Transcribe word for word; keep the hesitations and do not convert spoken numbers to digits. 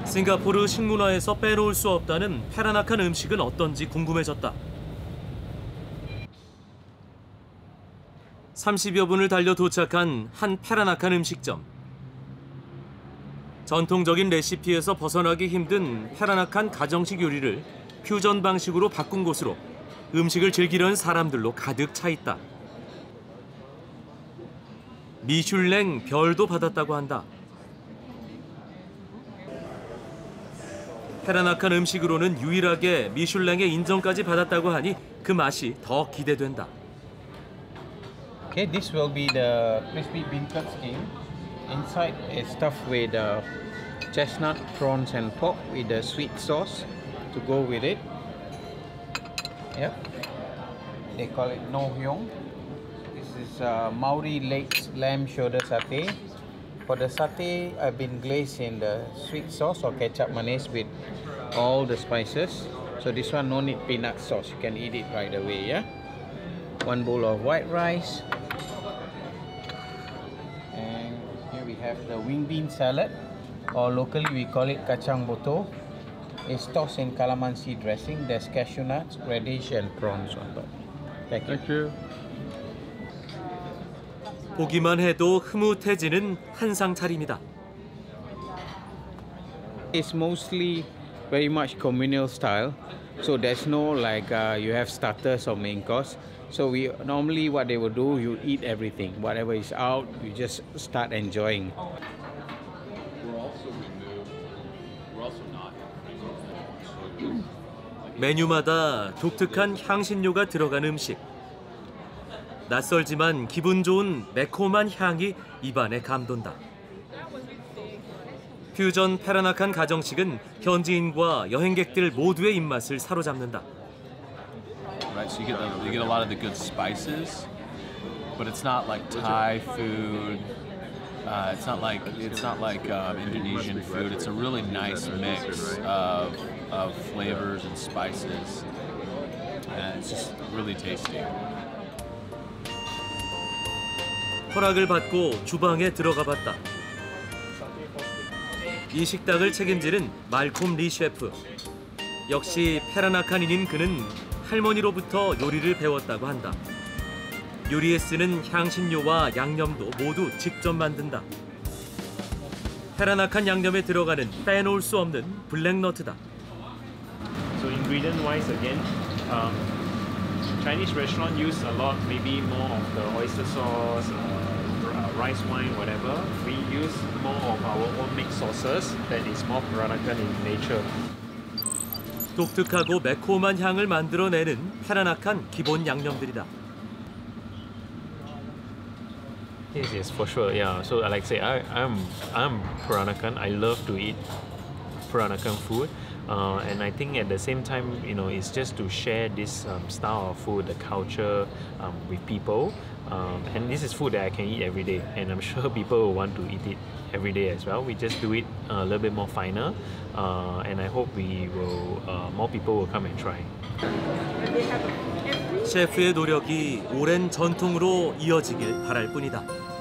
싱가포르 식문화에서 빼놓을 수 없다는 페라나칸 음식은 어떤지 궁금해졌다. 삼십여 분을 달려 도착한 한 페라나칸 음식점. 전통적인 레시피에서 벗어나기 힘든 페라나칸 가정식 요리를 퓨전 방식으로 바꾼 곳으로 음식을 즐기려는 사람들로 가득 차 있다. 미슐랭 별도 받았다고 한다. 페라나칸 음식으로는 유일하게 미슐랭의 인정까지 받았다고 하니 그 맛이 더 기대된다. Okay, this will be the crispy beancurd skin. Inside is stuffed with uh, chestnut, prawns, and pork with the sweet sauce to go with it. Yep. They call it No Hyong. This is uh, Maori Lakes lamb shoulder satay. For the satay, I've been glazed in the sweet sauce or ketchup mayonnaise with all the spices. So this one no need peanut sauce. You can eat it right away. Yeah. One bowl of white rice. And here we have the wing bean salad, or locally we call it kacang boto. It's tossed in calamansi dressing. There's cashew nuts, radish, and prawns on top. Thank you. Thank you. 보기만 해도 흐뭇해지는 한상 차림이다. It's mostly very much communal style, so there's no like uh, you have starters or main course. So we normally what they will do, you eat everything, whatever is out, you just start enjoying. We're also removed. We're also not. 메뉴마다 독특한 향신료가 들어간 음식. 낯설지만 기분 좋은 매콤한 향이 입안에 감돈다. 퓨전 페라나칸 가정식은 현지인과 여행객들 모두의 입맛을 사로잡는다. Right, so you get the, you get a lot of the good spices, but it's not like Thai food. Uh, it's not like it's not like uh, Indonesian food. It's a really nice mix of of flavors and spices, and it's just really tasty. 허락을 받고 주방에 들어가 봤다. 이 식당을 책임지는 말콤 리 셰프. 역시 페라나칸인인 그는 할머니로부터 요리를 배웠다고 한다. 요리에 쓰는 향신료와 양념도 모두 직접 만든다. 페라나칸 양념에 들어가는 빼놓을 수 없는 블랙너트다. So ingredient wise again, um, Chinese restaurant use a lot, maybe more of the oyster sauce, uh, rice wine, whatever. We use more of our own mixed sauces that is more Peranakan in nature. 독특하고 매콤한 향을 만들어내는 페라나칸 기본 양념들이다. Yes, yes, for sure. Yeah. So like I say, I, I'm I'm Peranakan. I love to eat Peranakan food. Uh, and I think at the same time, you know, it's just to share this um, style of food, the culture um, with people. Um, and this is food that I can eat every day. And I'm sure people will want to eat it every day as well. We just do it a little bit more finer. Uh, and I hope we will, uh, more people will come and try. 셰프의 노력이 오랜 전통으로 이어지길 바랄 뿐이다.